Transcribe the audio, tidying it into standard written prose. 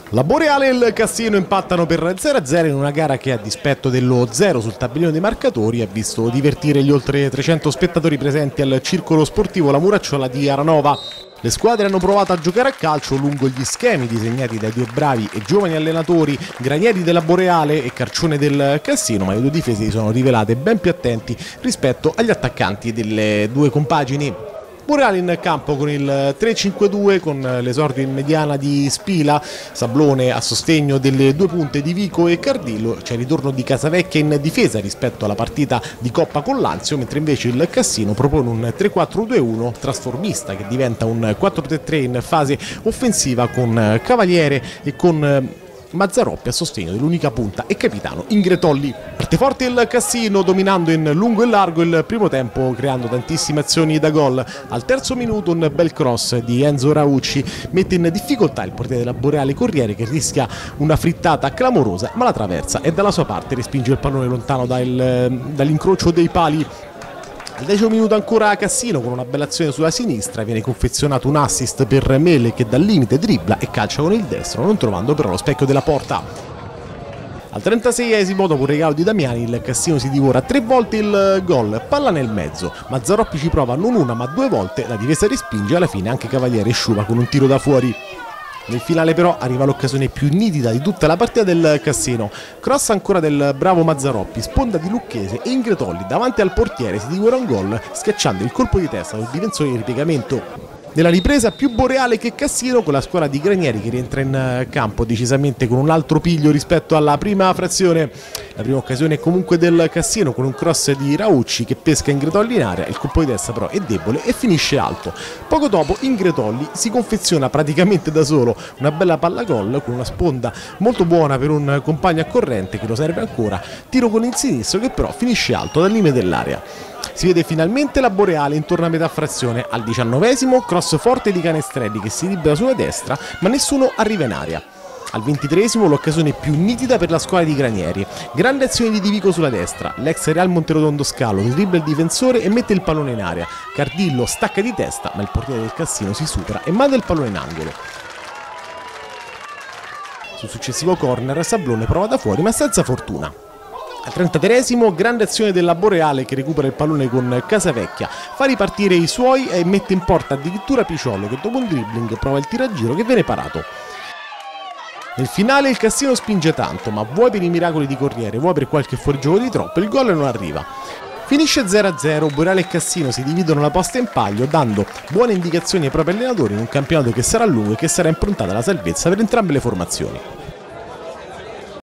La Boreale e il Cassino impattano per 0-0 in una gara che, a dispetto dello 0 sul tabellone dei marcatori, ha visto divertire gli oltre 300 spettatori presenti al circolo sportivo La Muracciola di Aranova. Le squadre hanno provato a giocare a calcio lungo gli schemi disegnati dai due bravi e giovani allenatori Granieri della Boreale e Carcione del Cassino, ma le due difese si sono rivelate ben più attenti rispetto agli attaccanti delle due compagini. Boreale in campo con il 3-5-2 con l'esordio in mediana di Spila, Sablone a sostegno delle due punte di Vico e Cardillo. C'è il ritorno di Casavecchia in difesa rispetto alla partita di Coppa con Lazio, mentre invece il Cassino propone un 3-4-2-1 trasformista che diventa un 4-3-3 in fase offensiva con Cavaliere e con Mazzaroppi a sostegno dell'unica punta e capitano Ingretolli. Parte forte il Cassino, dominando in lungo e largo il primo tempo, creando tantissime azioni da gol. Al terzo minuto un bel cross di Enzo Raucci mette in difficoltà il portiere della Boreale Corriere, che rischia una frittata clamorosa, ma la traversa e dalla sua parte respinge il pallone lontano dall'incrocio dei pali. Al 10° minuto ancora Cassino con una bella azione sulla sinistra, viene confezionato un assist per Mele, che dal limite dribbla e calcia con il destro, non trovando però lo specchio della porta. Al 36esimo, dopo un regalo di Damiani, il Cassino si divora 3 volte il gol, palla nel mezzo. Mazzaroppi ci prova non una ma 2 volte, la difesa respinge e alla fine anche Cavaliere sciupa con un tiro da fuori. Nel finale però arriva l'occasione più nitida di tutta la partita del Cassino. Cross ancora del bravo Mazzaroppi, sponda di Lucchese e Ingretolli davanti al portiere si divora un gol, schiacciando il colpo di testa del difensore di ripiegamento. Nella ripresa più Boreale che Cassino, con la squadra di Granieri che rientra in campo decisamente con un altro piglio rispetto alla prima frazione. La prima occasione è comunque del Cassino con un cross di Raucci che pesca Ingretolli in area, il colpo di testa però è debole e finisce alto. Poco dopo Ingretolli si confeziona praticamente da solo una bella palla gol con una sponda molto buona per un compagno accorrente che lo serve ancora, tiro con il sinistro che però finisce alto dal limite dell'area. Si vede finalmente la Boreale intorno a metà frazione. Al 19esimo cross forte di Canestrelli che si libera sulla destra, ma nessuno arriva in area. Al 23esimo l'occasione più nitida per la squadra di Granieri. Grande azione di Di Vico sulla destra, l'ex Real Monterotondo scalo, dribbla il difensore e mette il pallone in area. Cardillo stacca di testa, ma il portiere del Cassino si supera e manda il pallone in angolo. Sul successivo corner Sablone prova da fuori ma senza fortuna. Al 33esimo grande azione della Boreale che recupera il pallone con Casavecchia, fa ripartire i suoi e mette in porta addirittura Piciollo, che dopo un dribbling prova il tiraggiro che viene parato. Nel finale il Cassino spinge tanto, ma vuoi per i miracoli di Corriere, vuoi per qualche fuorigioco di troppo, il gol non arriva. Finisce 0-0, Boreale e Cassino si dividono la posta in palio, dando buone indicazioni ai propri allenatori in un campionato che sarà lungo e che sarà improntato alla salvezza per entrambe le formazioni.